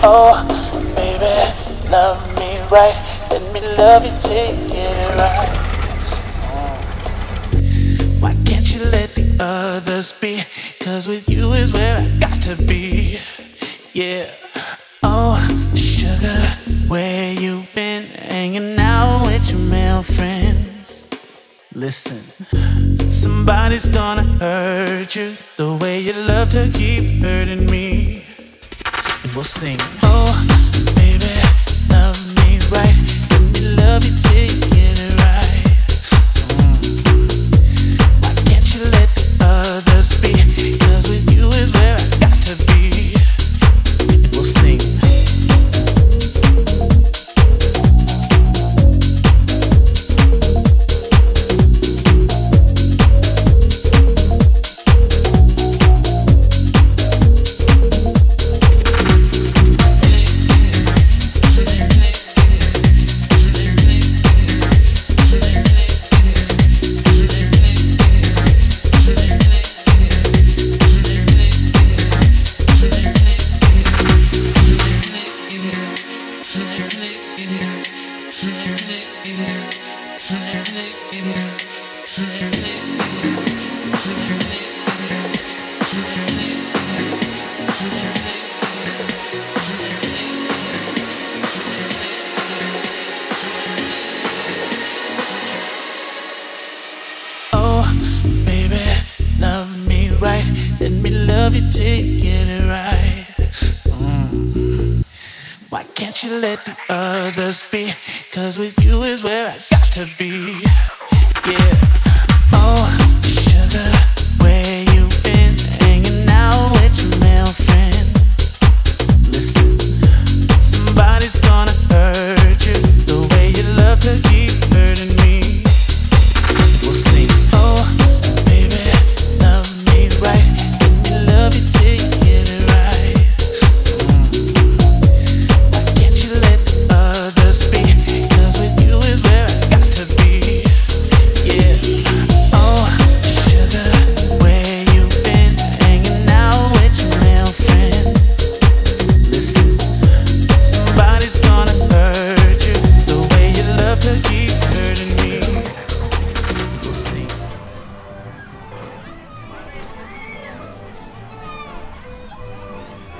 Oh, baby, love me right. Let me love you till you get it right. Why can't you let the others be? 'Cause with you is where I got to be. Yeah. Oh, sugar, where you been? Hanging out with your male friends. Listen, somebody's gonna hurt you the way you love to keep hurting me. And we'll sing. Oh, baby, love me right. Let me love you till you get it right. Why can't you let the others be? 'Cause with you is where I got to be. And we'll sing. Let me love you till you get it right. Why can't you let the others be? 'Cause with you is where I got to be. Yeah.